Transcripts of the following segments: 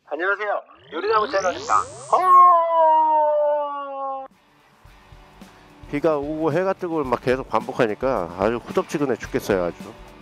안녕하세요. 요리나무 채널입니다. 비가 오고 해가 뜨고 막 계속 반복하니까 아주 후덥지근해 죽겠어요. 아주.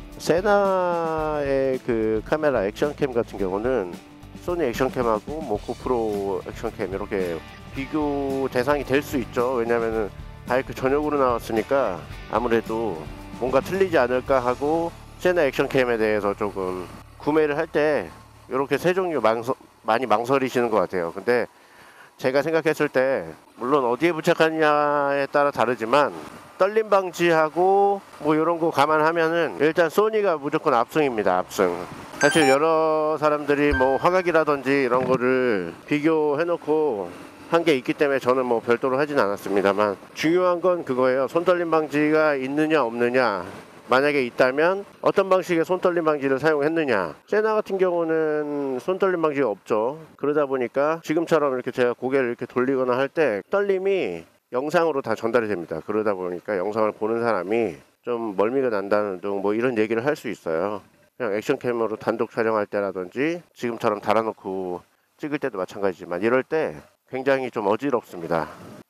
세나의 그 카메라 액션캠 같은 경우는 소니 액션캠하고 뭐 고프로 액션캠 이렇게 비교 대상이 될 수 있죠. 왜냐면은 바이크 전용으로 나왔으니까 아무래도 뭔가 틀리지 않을까 하고 세나 액션캠에 대해서 조금 구매를 할 때 이렇게 세 종류 많이 망설이시는 것 같아요. 근데 제가 생각했을 때 물론 어디에 부착하느냐에 따라 다르지만 떨림 방지하고 뭐 이런 거 감안하면은 일단 소니가 무조건 압승입니다. 압승. 사실 여러 사람들이 뭐 화각이라든지 이런 거를 비교해 놓고 한 게 있기 때문에 저는 뭐 별도로 하진 않았습니다만 중요한 건 그거예요. 손떨림 방지가 있느냐 없느냐. 만약에 있다면 어떤 방식의 손떨림 방지를 사용했느냐. 세나 같은 경우는 손떨림 방지가 없죠. 그러다 보니까 지금처럼 이렇게 제가 고개를 이렇게 돌리거나 할 때 떨림이 영상으로 다 전달이 됩니다. 그러다 보니까 영상을 보는 사람이 좀 멀미가 난다는 등 뭐 이런 얘기를 할 수 있어요. 그냥 액션캠으로 단독 촬영할 때라든지 지금처럼 달아놓고 찍을 때도 마찬가지지만 이럴 때 굉장히 좀 어지럽습니다.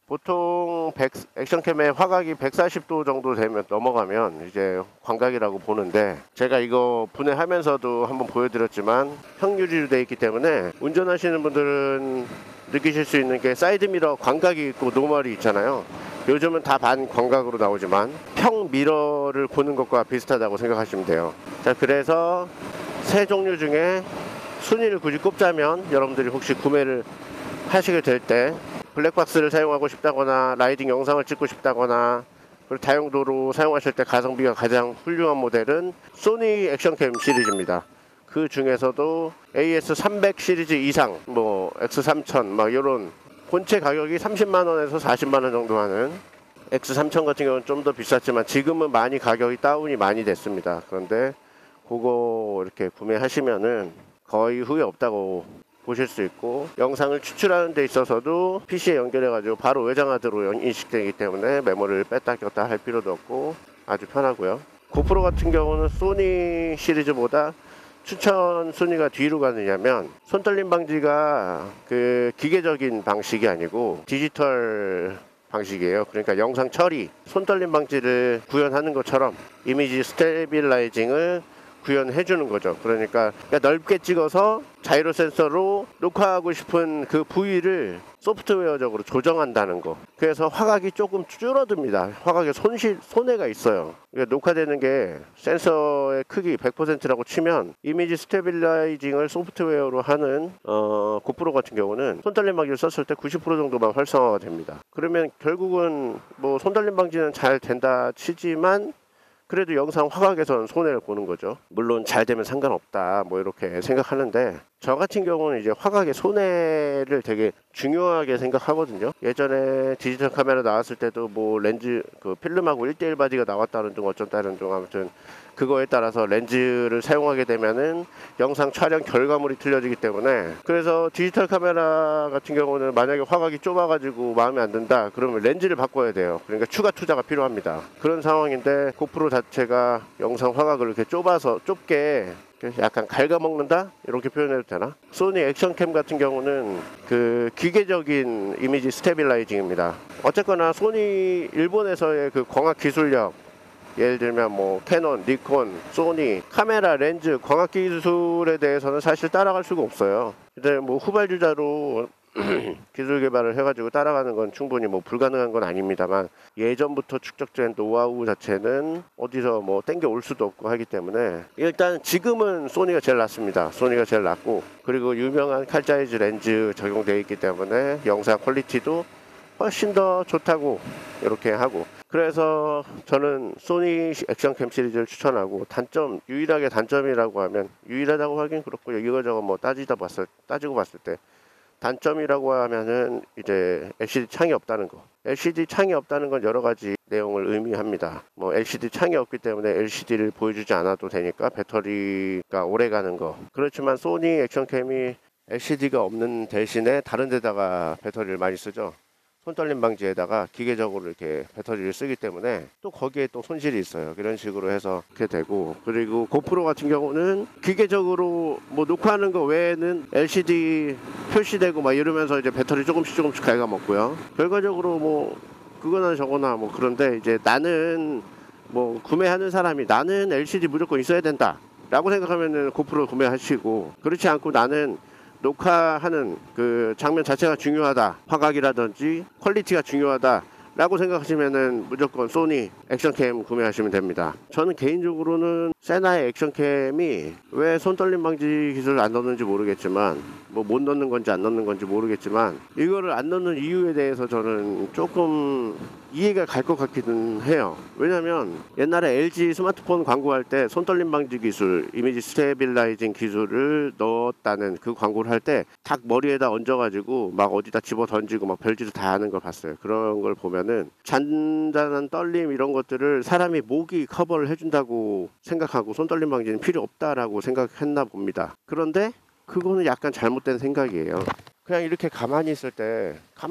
보통 액션캠의 화각이 140도 정도 되면 넘어가면 이제 광각이라고 보는데 제가 이거 분해하면서도 한번 보여드렸지만 형유리로 되어 있기 때문에 운전하시는 분들은 느끼실 수 있는 게 사이드미러 광각이 있고 노멀이 있잖아요. 요즘은 다 반 광각으로 나오지만 평 미러를 보는 것과 비슷하다고 생각하시면 돼요. 자, 그래서 세 종류 중에 순위를 굳이 꼽자면 여러분들이 혹시 구매를 하시게 될 때 블랙박스를 사용하고 싶다거나 라이딩 영상을 찍고 싶다거나 그리고 다용도로 사용하실 때 가성비가 가장 훌륭한 모델은 소니 액션캠 시리즈입니다. 그 중에서도 AS300 시리즈 이상 뭐 X3000 막 이런 본체 가격이 30만원에서 40만원 정도 하는 X3000 같은 경우는 좀 더 비쌌지만 지금은 많이 가격이 다운이 많이 됐습니다. 그런데 그거 이렇게 구매하시면은 거의 후회 없다고 보실 수 있고 영상을 추출하는 데 있어서도 PC에 연결해 가지고 바로 외장하드로 인식되기 때문에 메모리를 뺐다 꼈다 할 필요도 없고 아주 편하고요. 고프로 같은 경우는 소니 시리즈보다 추천 순위가 뒤로 가느냐면 손떨림 방지가 그 기계적인 방식이 아니고 디지털 방식이에요. 그러니까 영상 처리, 손떨림 방지를 구현하는 것처럼 이미지 스테빌라이징을 구현해 주는 거죠. 그러니까 넓게 찍어서 자이로 센서로 녹화하고 싶은 그 부위를 소프트웨어적으로 조정한다는 거. 그래서 화각이 조금 줄어듭니다. 화각에 손해가 있어요. 그러니까 녹화되는 게 센서의 크기 100%라고 치면 이미지 스테빌라이징을 소프트웨어로 하는 고프로 같은 경우는 손떨림 방지를 썼을 때 90% 정도만 활성화가 됩니다. 그러면 결국은 뭐 손떨림 방지는 잘 된다 치지만 그래도 영상 화각에서는 손해를 보는 거죠. 물론 잘 되면 상관없다 뭐 이렇게 생각하는데 저 같은 경우는 이제 화각의 손해를 되게 중요하게 생각하거든요. 예전에 디지털 카메라 나왔을 때도 뭐 렌즈 그 필름하고 1대1 바디가 나왔다는 등 어쩐다는 등 아무튼 그거에 따라서 렌즈를 사용하게 되면은 영상 촬영 결과물이 틀려지기 때문에 그래서 디지털 카메라 같은 경우는 만약에 화각이 좁아가지고 마음에 안 든다 그러면 렌즈를 바꿔야 돼요. 그러니까 추가 투자가 필요합니다. 그런 상황인데 고프로 자체가 영상 화각을 이렇게 좁게 약간 갉아먹는다? 이렇게 표현해도 되나? 소니 액션캠 같은 경우는 그 기계적인 이미지 스테빌라이징입니다. 어쨌거나 소니 일본에서의 그 광학 기술력 예를 들면 뭐 캐논, 니콘, 소니 카메라, 렌즈, 광학 기술에 대해서는 사실 따라갈 수가 없어요. 근데 뭐 후발주자로 기술 개발을 해가지고 따라가는 건 충분히 뭐 불가능한 건 아닙니다만 예전부터 축적된 노하우 자체는 어디서 뭐 땡겨 올 수도 없고 하기 때문에 일단 지금은 소니가 제일 낫습니다. 소니가 제일 낫고 그리고 유명한 칼자이즈 렌즈 적용되어 있기 때문에 영상 퀄리티도 훨씬 더 좋다고 이렇게 하고 그래서 저는 소니 액션캠 시리즈를 추천하고 유일하게 단점이라고 하면 유일하다고 하긴 그렇고요. 이거저거 뭐 따지고 봤을 때 단점이라고 하면은 이제 LCD 창이 없다는 거. LCD 창이 없다는 건 여러 가지 내용을 의미합니다. 뭐 LCD 창이 없기 때문에 LCD를 보여주지 않아도 되니까 배터리가 오래 가는 거. 그렇지만 소니 액션캠이 LCD가 없는 대신에 다른 데다가 배터리를 많이 쓰죠. 손떨림 방지에다가 기계적으로 이렇게 배터리를 쓰기 때문에 또 거기에 또 손실이 있어요. 이런 식으로 해서 그렇게 되고, 그리고 고프로 같은 경우는 기계적으로 뭐 녹화하는 거 외에는 LCD 표시되고 막 이러면서 이제 배터리 조금씩 갉아먹고요. 결과적으로 뭐 그거나 저거나 뭐 그런데, 이제 나는 뭐 구매하는 사람이 나는 LCD 무조건 있어야 된다 라고 생각하면은 고프로 구매하시고, 그렇지 않고 나는 녹화하는 그 장면 자체가 중요하다, 화각이라든지 퀄리티가 중요하다 라고 생각하시면은 무조건 소니 액션캠 구매하시면 됩니다. 저는 개인적으로는 세나의 액션캠이 왜 손떨림 방지 기술을 안 넣는지 모르겠지만, 뭐 못 넣는 건지 안 넣는 건지 모르겠지만, 이거를 안 넣는 이유에 대해서 저는 조금 이해가 갈 것 같기는 해요. 왜냐면 옛날에 LG 스마트폰 광고할 때 손떨림 방지 기술, 이미지 스테빌라이징 기술을 넣었다는 그 광고를 할 때 닭 머리에다 얹어가지고 막 어디다 집어 던지고 막 별짓을 다 하는 걸 봤어요. 그런 걸 보면은 잔잔한 떨림 이런 것들을 사람이 목이 커버를 해준다고 생각하고 손떨림 방지는 필요 없다라고 생각했나 봅니다. 그런데 그거는 약간 잘못된 생각이에요. 그냥 이렇게 가만히 있을 때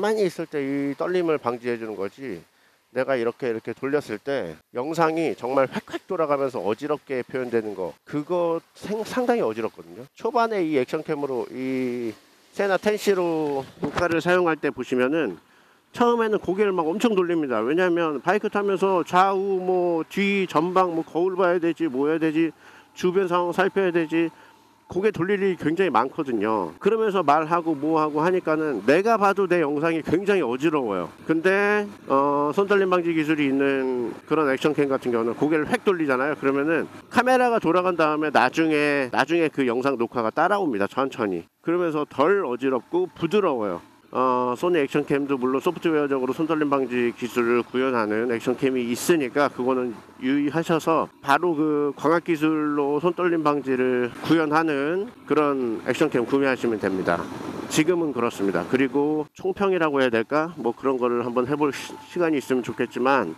이 떨림을 방지해 주는 거지, 내가 이렇게 돌렸을 때 영상이 정말 획획 돌아가면서 어지럽게 표현되는 거, 그거 상당히 어지럽거든요. 초반에 이 액션캠으로 이 세나 10C로 녹화를 사용할 때 보시면은 처음에는 고개를 막 엄청 돌립니다. 왜냐하면 바이크 타면서 좌우 뭐 뒤 전방 뭐 거울 봐야 되지, 뭐 해야 되지, 주변 상황 살펴야 되지, 고개 돌릴 일이 굉장히 많거든요. 그러면서 말하고 뭐하고 하니까는 내가 봐도 내 영상이 굉장히 어지러워요. 근데 손떨림 방지 기술이 있는 그런 액션캠 같은 경우는 고개를 획 돌리잖아요. 그러면은 카메라가 돌아간 다음에 나중에 그 영상 녹화가 따라옵니다. 천천히. 그러면서 덜 어지럽고 부드러워요. 소니 액션캠도 물론 소프트웨어적으로 손떨림 방지 기술을 구현하는 액션캠이 있으니까 그거는 유의하셔서 바로 그 광학 기술로 손떨림 방지를 구현하는 그런 액션캠 구매하시면 됩니다. 지금은 그렇습니다. 그리고 총평이라고 해야 될까? 뭐 그런 거를 한번 해볼 시간이 있으면 좋겠지만,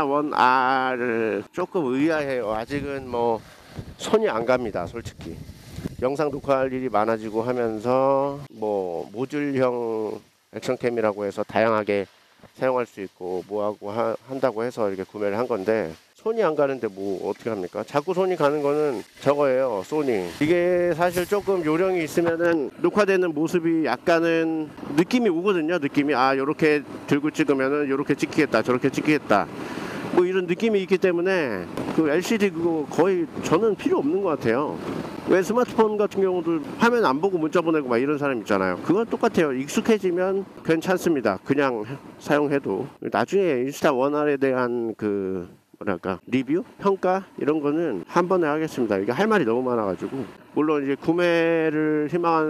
인스타1R을 조금 의아해요. 아직은 뭐 손이 안 갑니다, 솔직히. 영상 녹화할 일이 많아지고 하면서 뭐 모듈형 액션캠이라고 해서 다양하게 사용할 수 있고 뭐하고 한다고 해서 이렇게 구매를 한 건데, 손이 안 가는데 뭐 어떻게 합니까? 자꾸 손이 가는 거는 저거예요, 소니. 이게 사실 조금 요령이 있으면은 녹화되는 모습이 약간은 느낌이 오거든요. 느낌이 요렇게 들고 찍으면은 요렇게 찍히겠다, 저렇게 찍히겠다, 뭐 이런 느낌이 있기 때문에 그 LCD 그거 거의 저는 필요 없는 것 같아요. 왜 스마트폰 같은 경우도 화면 안 보고 문자 보내고 막 이런 사람 있잖아요. 그건 똑같아요. 익숙해지면 괜찮습니다. 그냥 사용해도. 나중에 인스타1R에 대한 그 뭐랄까 리뷰? 평가? 이런 거는 한 번에 하겠습니다. 이게 할 말이 너무 많아가지고. 물론 이제 구매를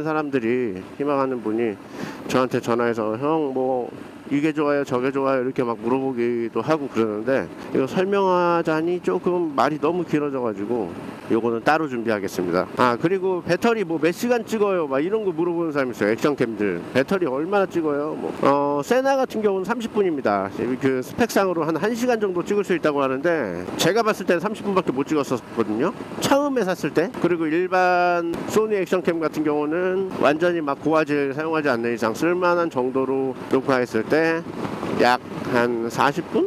희망하는 분이 저한테 전화해서 형 뭐 이게 좋아요 저게 좋아요 이렇게 막 물어보기도 하고 그러는데, 이거 설명하자니 조금 말이 너무 길어져 가지고 요거는 따로 준비하겠습니다. 그리고 배터리 뭐 몇 시간 찍어요 막 이런 거 물어보는 사람이 있어요. 액션캠들 배터리 얼마나 찍어요? 뭐 세나 같은 경우는 30분입니다 그 스펙상으로 한 1시간 정도 찍을 수 있다고 하는데, 제가 봤을 때는 30분밖에 못 찍었었거든요, 처음에 샀을 때. 그리고 일반 소니 액션캠 같은 경우는 완전히 막 고화질 사용하지 않는 이상 쓸만한 정도로 녹화했을 때 약 한 40분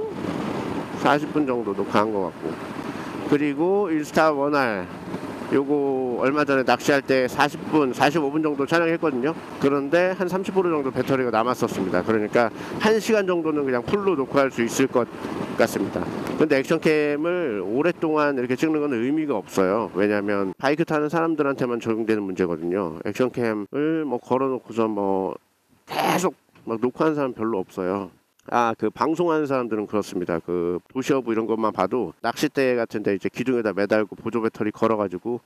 정도 녹화한 것 같고, 그리고 인스타1R 요거 얼마 전에 낚시할 때 45분 정도 촬영했거든요. 그런데 한 30% 정도 배터리가 남았었습니다. 그러니까 1시간 정도는 그냥 풀로 녹화할 수 있을 것 같습니다. 근데 액션캠을 오랫동안 이렇게 찍는 건 의미가 없어요. 왜냐면 바이크 타는 사람들한테만 적용되는 문제거든요. 액션캠을 뭐 걸어놓고서 뭐 계속 막 녹화하는 사람 별로 없어요. 그 방송하는 사람들은 그렇습니다. 그 도시어부 이런 것만 봐도 낚싯대 같은데 이제 기둥에다 매달고 보조 배터리 걸어가지고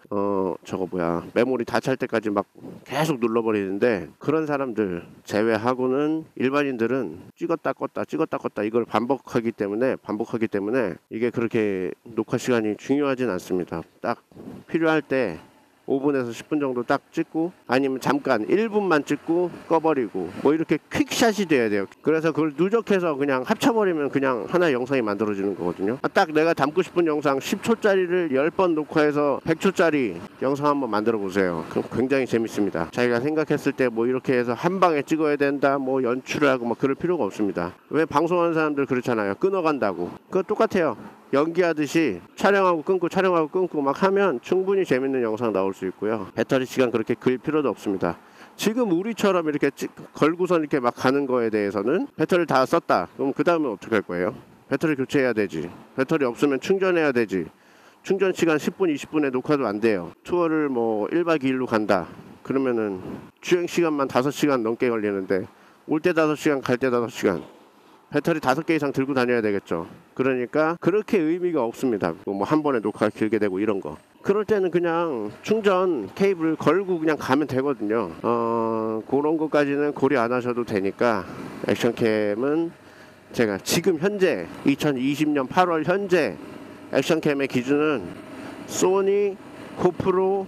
메모리 다 찰 때까지 막 계속 눌러버리는데, 그런 사람들 제외하고는 일반인들은 찍었다 껐다 이걸 반복하기 때문에 이게 그렇게 녹화 시간이 중요하진 않습니다. 딱 필요할 때 5분에서 10분 정도 딱 찍고, 아니면 잠깐 1분만 찍고 꺼버리고, 뭐 이렇게 퀵샷이 돼야 돼요. 그래서 그걸 누적해서 그냥 합쳐버리면 그냥 하나의 영상이 만들어지는 거거든요. 딱 내가 담고 싶은 영상 10초짜리를 10번 녹화해서 100초짜리 영상 한번 만들어 보세요. 그럼 굉장히 재밌습니다. 자기가 생각했을 때 뭐 이렇게 해서 한 방에 찍어야 된다, 뭐 연출을 하고 뭐 그럴 필요가 없습니다. 왜 방송하는 사람들 그렇잖아요. 끊어간다고. 그거 똑같아요. 연기하듯이 촬영하고 끊고 막 하면 충분히 재밌는 영상 나올 수 있고요. 배터리 시간 그렇게 길 필요도 없습니다. 지금 우리처럼 이렇게 걸고선 이렇게 막 가는 거에 대해서는 배터리를 다 썼다. 그럼 그 다음에 어떻게 할 거예요? 배터리 교체해야 되지. 배터리 없으면 충전해야 되지. 충전 시간 10분, 20분에 녹화도 안 돼요. 투어를 뭐 1박 2일로 간다. 그러면은 주행 시간만 5시간 넘게 걸리는데 올 때 5시간, 갈 때 5시간. 배터리 5개 이상 들고 다녀야 되겠죠. 그러니까 그렇게 의미가 없습니다. 뭐 한 번에 녹화가 길게 되고 이런 거. 그럴 때는 그냥 충전 케이블 걸고 그냥 가면 되거든요. 그런 것까지는 고려 안 하셔도 되니까 액션캠은 제가 지금 현재 2020년 8월 현재 액션캠의 기준은 소니, 고프로,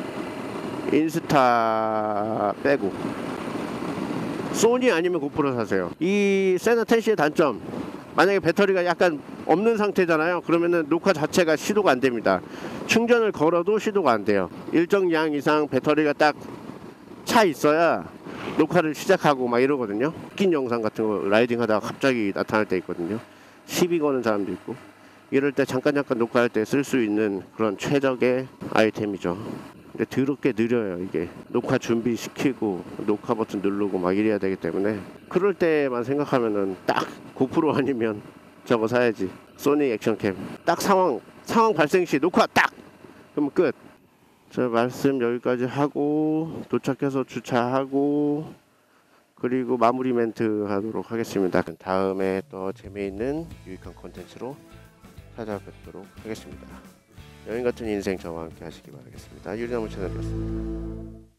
인스타 빼고 소니 아니면 고프로 사세요. 이 세나 10C의 단점, 만약에 배터리가 약간 없는 상태잖아요. 그러면은 녹화 자체가 시도가 안 됩니다. 충전을 걸어도 시도가 안 돼요. 일정 양 이상 배터리가 딱 차 있어야 녹화를 시작하고 막 이러거든요. 웃긴 영상 같은 거 라이딩 하다가 갑자기 나타날 때 있거든요. 시비 거는 사람도 있고. 이럴 때 잠깐 녹화할 때 쓸 수 있는 그런 최적의 아이템이죠. 근데 더럽게 느려요. 이게 녹화 준비시키고 녹화 버튼 누르고 막 이래야 되기 때문에 그럴 때만 생각하면은 딱 고프로 아니면 저거 사야지. 소니 액션캠. 딱 상황 발생 시 녹화 딱! 그럼 끝. 저 말씀 여기까지 하고 도착해서 주차하고 그리고 마무리 멘트 하도록 하겠습니다. 다음에 또 재미있는 유익한 콘텐츠로 찾아뵙도록 하겠습니다. 여행 같은 인생 저와 함께 하시기 바라겠습니다. 유리나무 채널이었습니다.